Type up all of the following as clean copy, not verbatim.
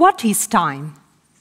what is time?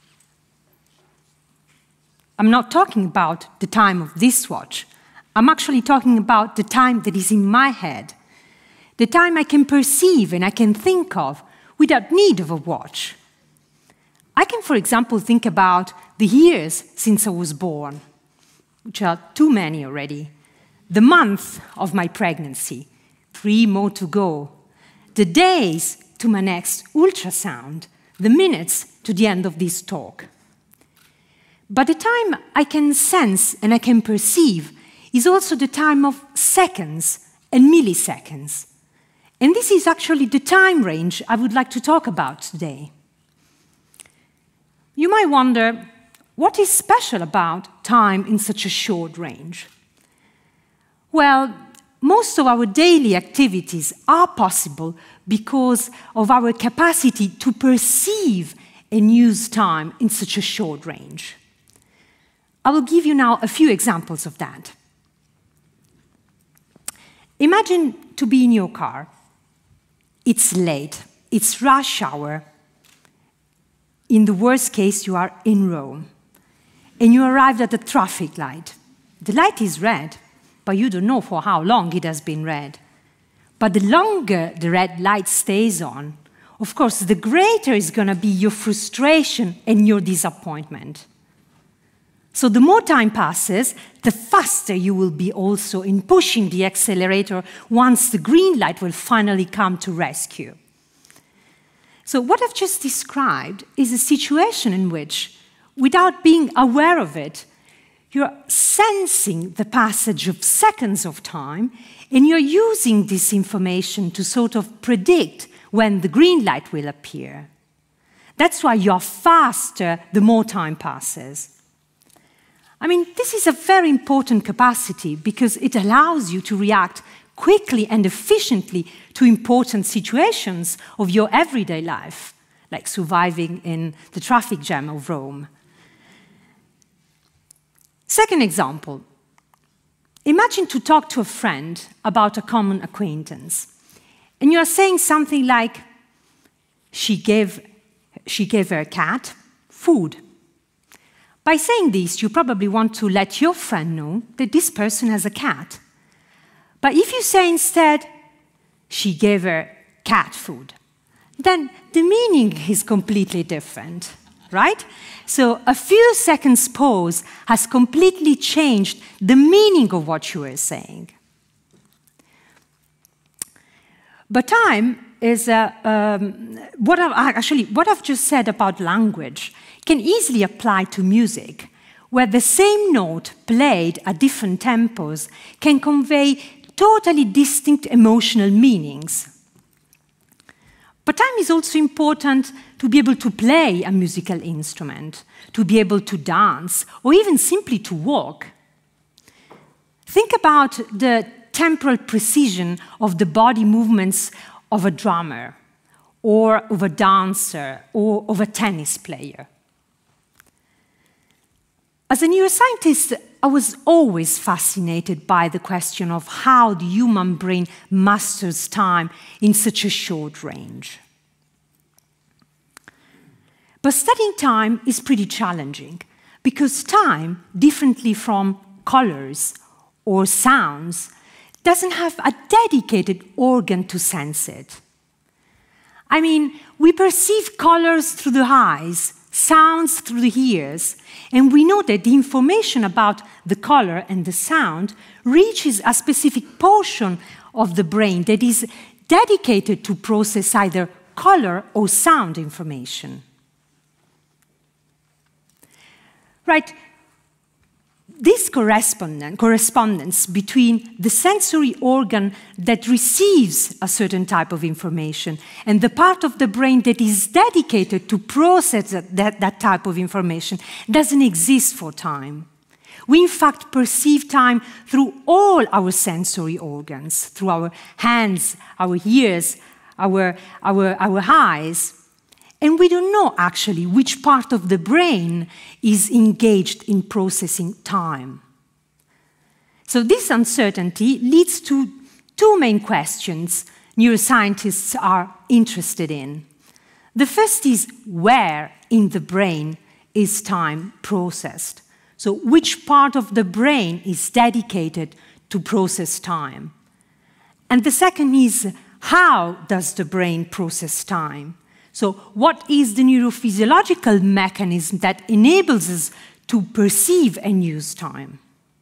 I'm not talking about the time of this watch. I'm actually talking about the time that is in my head, the time I can perceive and I can think of without need of a watch. I can, for example, think about the years since I was born, which are too many already, the month of my pregnancy, 3 more to go, the days to my next ultrasound, the minutes to the end of this talk. But the time I can sense and I can perceive is also the time of seconds and milliseconds. And this is actually the time range I would like to talk about today. You might wonder, what is special about time in such a short range? Well, most of our daily activities are possible because of our capacity to perceive and use time in such a short range. I will give you now a few examples of that. Imagine to be in your car. It's late, it's rush hour. In the worst case, you are in Rome, and you arrived at a traffic light. The light is red, but you don't know for how long it has been red. But the longer the red light stays on, of course, the greater is going to be your frustration and your disappointment. So the more time passes, the faster you will be also in pushing the accelerator once the green light will finally come to rescue. So what I've just described is a situation in which, without being aware of it, you're sensing the passage of seconds of time, and you're using this information to sort of predict when the green light will appear. That's why you're faster the more time passes. I mean, this is a very important capacity because it allows you to react quickly and efficiently to important situations of your everyday life, like surviving in the traffic jam of Rome. Second example, imagine to talk to a friend about a common acquaintance, and you are saying something like, she gave her cat food. By saying this, you probably want to let your friend know that this person has a cat. But if you say instead, she gave her cat food, then the meaning is completely different, right? So a few seconds pause has completely changed the meaning of what you were saying. But time is what I've just said about language can easily apply to music, where the same note played at different tempos can convey totally distinct emotional meanings. But time is also important to be able to play a musical instrument, to be able to dance, or even simply to walk. Think about the temporal precision of the body movements of a drummer, or of a dancer, or of a tennis player. As a neuroscientist, I was always fascinated by the question of how the human brain masters time in such a short range. But studying time is pretty challenging, because time, differently from colors or sounds, doesn't have a dedicated organ to sense it. I mean, we perceive colors through the eyes, sounds through the ears, and we know that the information about the color and the sound reaches a specific portion of the brain that is dedicated to process either color or sound information. Right? This correspondence between the sensory organ that receives a certain type of information and the part of the brain that is dedicated to process that type of information doesn't exist for time. We, in fact, perceive time through all our sensory organs, through our hands, our ears, our eyes. And we don't know, actually, which part of the brain is engaged in processing time. So this uncertainty leads to two main questions neuroscientists are interested in. The first is where in the brain is time processed. So which part of the brain is dedicated to process time? And the second is how does the brain process time? So what is the neurophysiological mechanism that enables us to perceive and use time?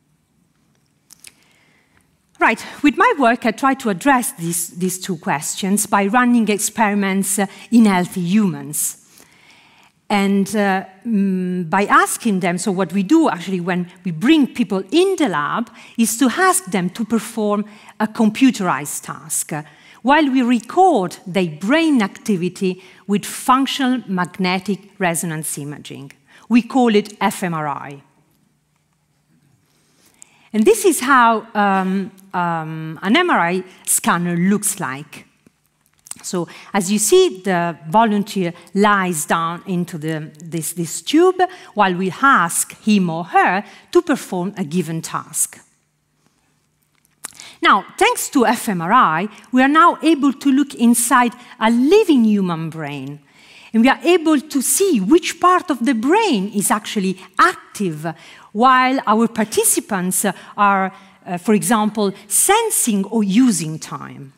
Right, with my work, I try to address these two questions by running experiments in healthy humans. And by asking them, so what we do actually when we bring people in the lab is to ask them to perform a computerized task while we record their brain activity with functional magnetic resonance imaging. We call it FMRI. And this is how an MRI scanner looks like. So as you see, the volunteer lies down into this tube while we ask him or her to perform a given task. Now, thanks to fMRI, we are now able to look inside a living human brain. And we are able to see which part of the brain is actually active while our participants are, for example, sensing or using time.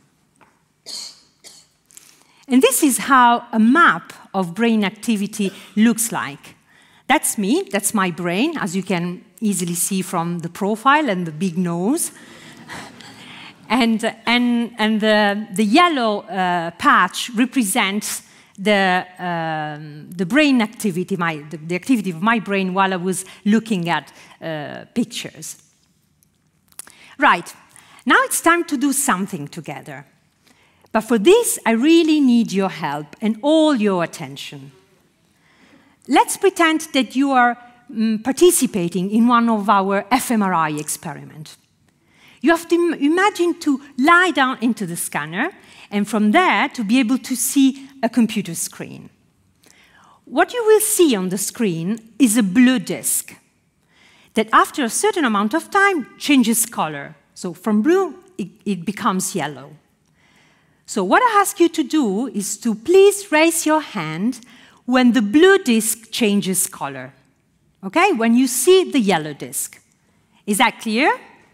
And this is how a map of brain activity looks like. That's me, that's my brain, as you can easily see from the profile and the big nose. And the yellow patch represents the brain activity, the activity of my brain while I was looking at pictures. Right, now it's time to do something together. But for this, I really need your help and all your attention. Let's pretend that you are participating in one of our fMRI experiments. You have to imagine to lie down into the scanner and from there to be able to see a computer screen. What you will see on the screen is a blue disk that after a certain amount of time changes color. So from blue, it becomes yellow. So what I ask you to do is to please raise your hand when the blue disk changes color. Okay, when you see the yellow disk. Is that clear?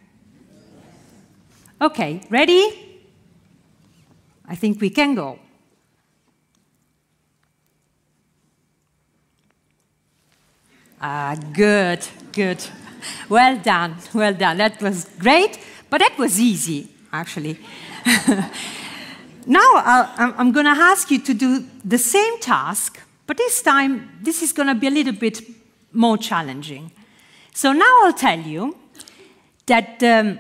Okay, ready? I think we can go. Good, good. Well done, well done. That was great, but that was easy, actually. Now I'm going to ask you to do the same task, but this time this is going to be a little bit more challenging. So now I'll tell you that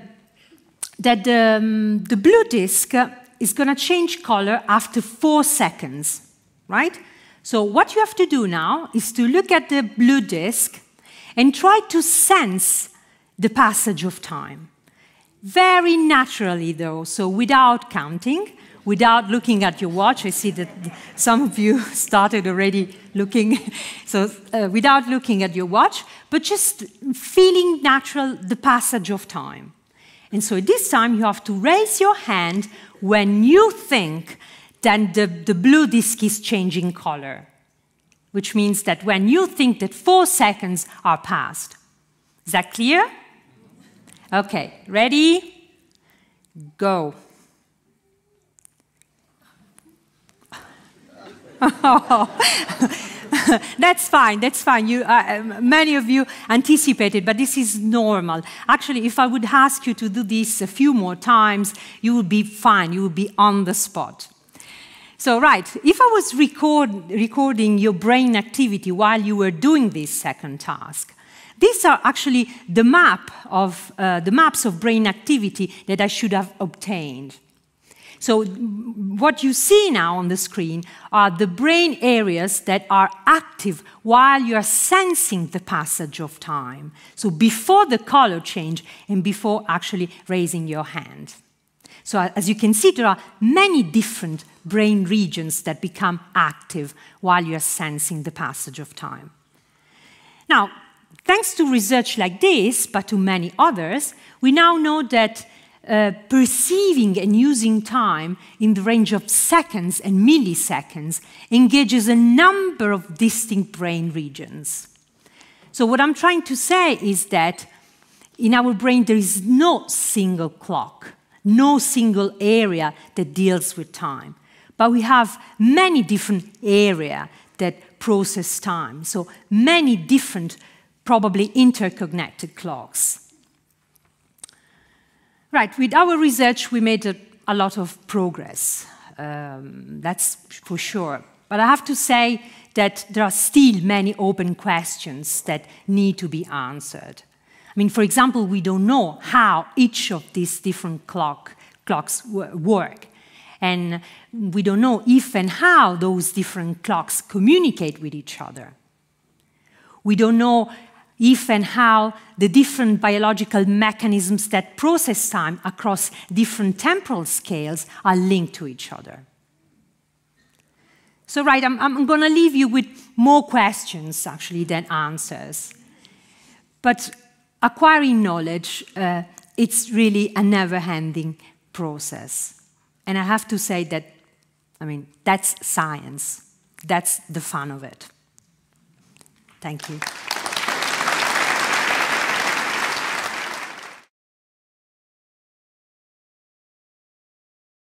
the blue disk is going to change color after 4 seconds, right? So what you have to do now is to look at the blue disk and try to sense the passage of time. Very naturally, though, so without counting, without looking at your watch. I see that some of you started already looking, so without looking at your watch, but just feeling natural the passage of time. And so this time you have to raise your hand when you think that the blue disk is changing color, which means that when you think that 4 seconds are passed. Is that clear? Okay, ready? Go. That's fine, that's fine. Many of you anticipated, but this is normal. Actually, if I would ask you to do this a few more times, you would be fine, you would be on the spot. So, right, if I was recording your brain activity while you were doing this second task, these are actually the maps of brain activity that I should have obtained. So what you see now on the screen are the brain areas that are active while you are sensing the passage of time. So before the color change and before actually raising your hand. So as you can see, there are many different brain regions that become active while you are sensing the passage of time. Now, thanks to research like this, but to many others, we now know that perceiving and using time in the range of seconds and milliseconds engages a number of distinct brain regions. So what I'm trying to say is that in our brain there is no single clock, no single area that deals with time, but we have many different areas that process time, so many different, probably interconnected clocks. Right, with our research we made a lot of progress, that's for sure. But I have to say that there are still many open questions that need to be answered. I mean, for example, we don't know how each of these different clocks work. And we don't know if and how those different clocks communicate with each other. We don't know if and how the different biological mechanisms that process time across different temporal scales are linked to each other. So, right, I'm going to leave you with more questions, actually, than answers. But acquiring knowledge, it's really a never-ending process. And I have to say that, I mean, that's science. That's the fun of it. Thank you.